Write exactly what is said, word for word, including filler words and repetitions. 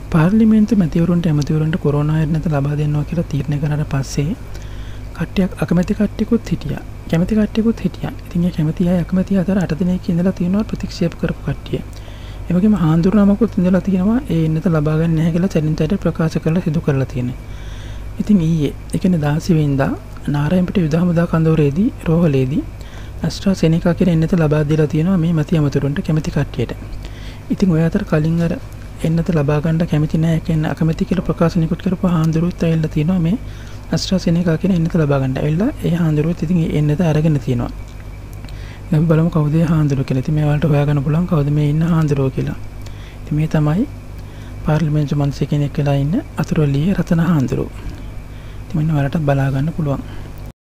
පාර්ලිමේන්තු මැතිවරුන්ට ඇමතිවරුන්ට කොරෝනා ආයතනත ලබා දෙනවා කියලා තීරණය කරාට පස්සේ කට්ටියක් අකමැති කට්ටියකුත් හිටියා. කැමති කට්ටියකුත් හිටියා. ඉතින් ඒ කැමති අය අකමැති අතර අට දිනක් ඉඳලා තියෙනවා ප්‍රතික්ෂේප කරපු කට්ටිය. ඒ වගේම හාන්දුරුවමකුත් ඉඳලා තියෙනවා ඒ එන්නත ලබා ගන්න නැහැ කියලා චරින්තයට ප්‍රකාශ කරලා සිදු කරලා තියෙනවා. ඉතින් ඊයේ ඒ කියන්නේ දාසි වෙනිදා නාරායන්පිට යුද හමුදා කඳවුරේදී රෝහලේදී ඇස්ට්‍රාසෙනෙකා කියන එන්නත ලබා දීලා තියෙනවා මේ මැති අමතුරුන්ට කැමති කට්ටියට. ඉතින් ඔය අතර කලින් අර එන්නත ලබා ගන්න කැමති නැහැ කියන අකමැති කියලා ප්‍රකාශනයකට කරපු හාන්දුරුවත් ඇවිල්ලා තියෙනවා මේ ඇස්ට්‍රාසෙනෙකා කියන එන්නත ලබා ගන්න. ඇවිල්ලා ඒ හාන්දුරුවත් ඉතින් ඒ එන්නත අරගෙන තියෙනවා. අපි බලමු කවුද ඒ හාන්දුරුව කියලා. ඉතින් මේ වලට හොයාගන්න පුළුවන් කවුද මේ ඉන්න හාන්දුරුව කියලා. ඉතින් මේ තමයි පාර්ලිමේන්තු මන්ත්‍රී කෙනෙක් වෙලා ඉන්න අතුරුලියේ රතන හාන්දුරුව. ඉතින් මෙන්න වලට බලා ගන්න පුළුවන්.